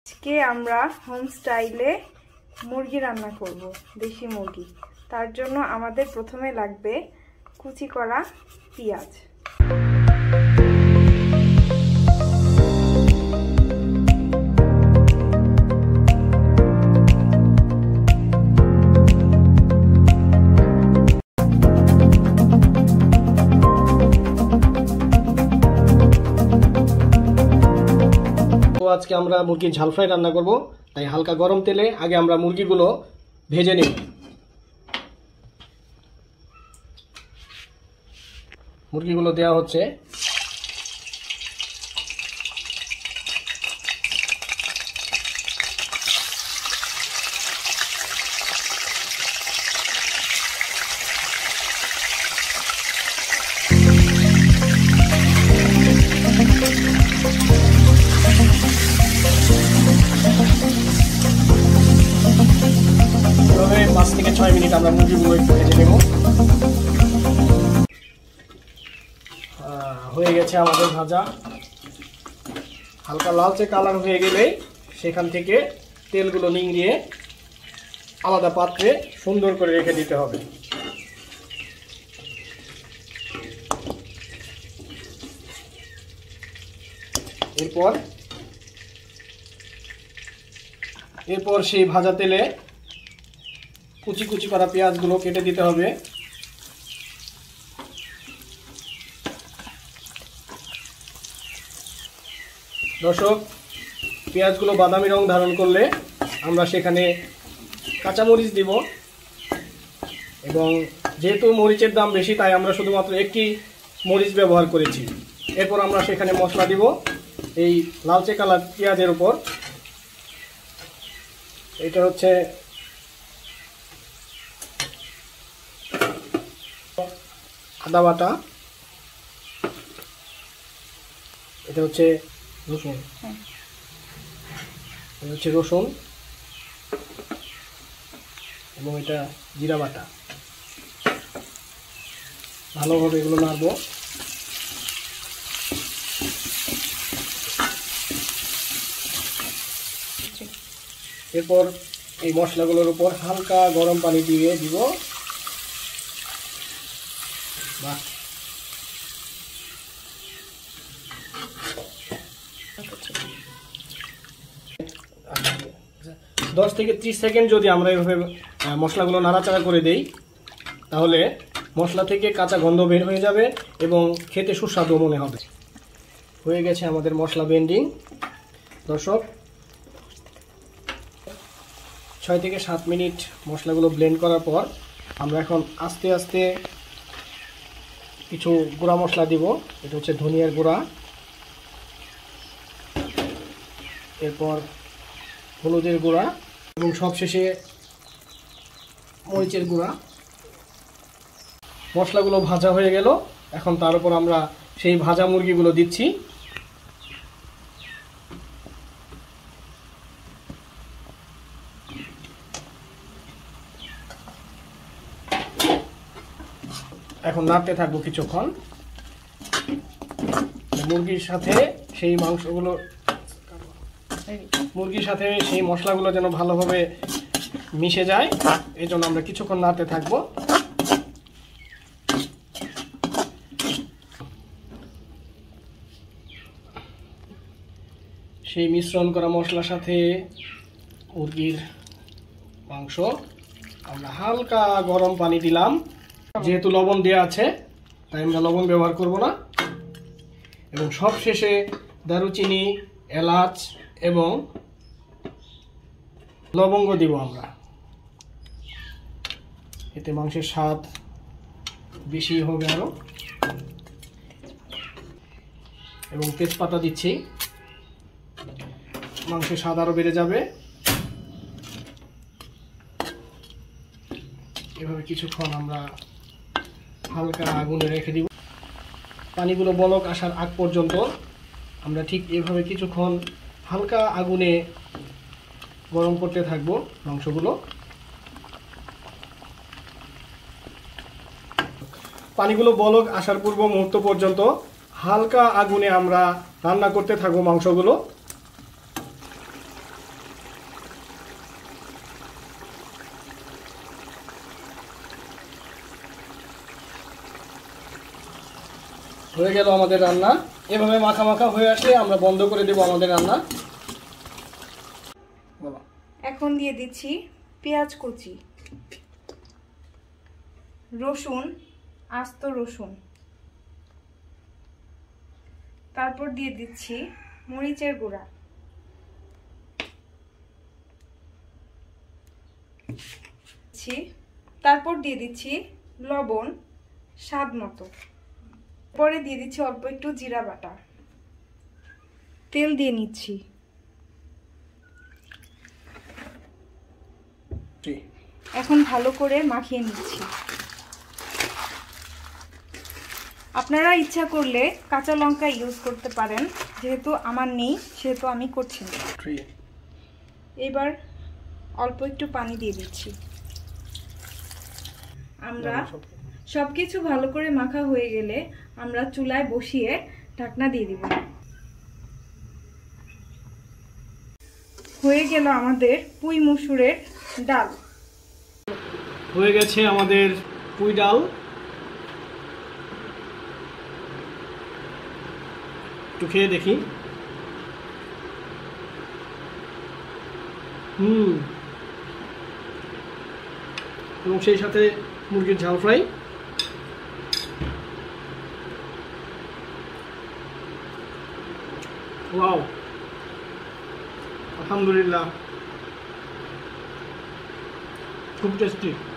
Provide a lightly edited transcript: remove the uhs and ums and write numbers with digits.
আজকে আমরা হোম স্টাইলে মুরগি রান্না করব, দেশি মুরগি। তার জন্য আমাদের প্রথমে লাগবে কুচি করা পেঁয়াজ। আজকে আমরা মুরগির ঝাল ফ্রাই রান্না করব, তাই হালকা গরম তেলে আগে আমরা মুরগিগুলো ভেজে নেব। মুরগিগুলো দেওয়া হচ্ছে। তবে 5 থেকে 6 মিনিট আমরা মুরগিগুলো একটু ভেজে নেব। হয়ে গেছে আমাদের ভাজা। হালকা লালচে কালার হয়ে গেলে সেখান থেকে তেলগুলো নিংড়িয়ে আলাদা পাত্রে সুন্দর করে রেখে দিতে হবে। এরপর সেই ভাজা তেলে কুচি কুচি করা পেঁয়াজগুলো কেটে দিতে হবে। দর্শক, পেঁয়াজগুলো বাদামি রং ধারণ করলে আমরা সেখানে কাঁচামরিচ দিব, এবং যেহেতু মরিচের দাম বেশি তাই আমরা শুধুমাত্র একটি মরিচ ব্যবহার করেছি। এরপর আমরা সেখানে মশলা দিব এই লালচে কালার পেঁয়াজের উপর। এটা হচ্ছে আদা বাটা, এটা হচ্ছে রসুন, এটা হচ্ছে রসুন, এবং এটা জিরা বাটা। ভালোভাবে এগুলো নাড়ব। এরপর এই মশলাগুলোর উপর হালকা গরম পানি দিয়ে দিব। বাহ, 10 থেকে 30 সেকেন্ড যদি আমরা এভাবে মশলাগুলো নাড়াচাড়া করে দেই তাহলে মশলা থেকে কাঁচা গন্ধ বের হয়ে যাবে এবং খেতে সুস্বাদু মনে হবে। হয়ে গেছে আমাদের মশলা ব্লেন্ডিং। দর্শক, 6 থেকে 7 মিনিট মশলাগুলো ব্লেন্ড করার পর আমরা এখন আস্তে আস্তে কিছু গুঁড়া মশলা দিব। এটা হচ্ছে ধনিয়ার গুঁড়া, এরপর হলুদের গুঁড়া, এবং সবশেষে মরিচের গুঁড়া। মশলাগুলো ভাজা হয়ে গেল। এখন তার উপর আমরা সেই ভাজা মুরগিগুলো দিচ্ছি। এখন নাড়তে থাকবো কিছুক্ষণ। মুরগির সাথে সেই মশলাগুলো যেন ভালোভাবে মিশে যায়, এই জন্য আমরা কিছুক্ষণ নাড়তে থাকবো। সেই মিশ্রণ করা মশলার সাথে মুরগির মাংস আমরা হালকা গরম পানি দিলাম। যেহেতু লবণ দেওয়া আছে তাই আমরা লবণ ব্যবহার করব না। এবং সবশেষে দারুচিনি, এলাচ এবং লবঙ্গ দিব আমরা। এতে মাংসের স্বাদ বেশি হবে আরো। এবং তেজপাতা দিচ্ছি, মাংসের স্বাদ আরো বেড়ে যাবে। এভাবে কিছুক্ষণ আমরা হালকা আগুনে রেখে দিব। পানিগুলো বলক আসার আগ পর্যন্ত আমরা ঠিক এভাবে কিছুক্ষণ হালকা আগুনে গরম করতে থাকবো মাংসগুলো। পানিগুলো বলক আসার পূর্ব মুহূর্ত পর্যন্ত হালকা আগুনে আমরা রান্না করতে থাকবো মাংসগুলো। হয়ে গেল আমাদের রান্না। এভাবে মাখা মাখা হয়ে আসলে আমরা বন্ধ করে দেব আমাদের রান্না। এখন দিয়ে দিচ্ছি পেঁয়াজ কুচি, রসুন, আস্ত রসুন, তারপর দিয়ে দিচ্ছি মরিচের গুঁড়া, তারপর দিয়ে দিচ্ছি লবণ স্বাদ মতো, পরে দিয়ে দিচ্ছি অল্প একটু জিরা বাটা, তেল দিয়ে নিচ্ছি। এখন ভালো করে মাখিয়ে নিচ্ছি। আপনারা ইচ্ছা করলে কাঁচা লঙ্কা ইউজ করতে পারেন, যেহেতু আমার নেই সেহেতু আমি করছি না। এবার অল্প একটু পানি দিয়ে দিচ্ছি। আমরা সবকিছু ভালো করে মাখা হয়ে গেলে আমরা চুলায় বসিয়ে ঢাকনা দিয়ে দিব। হয়ে গেল আমাদের পুঁই মসুরের ডাল। হয়ে গেছে আমাদের পুঁই ডাল। একটু খেয়ে দেখি। এবং সেই সাথে মুরগির ঝাল ফ্রাই। ওয়াও, আলহামদুলিল্লাহ, খুব টেস্টি।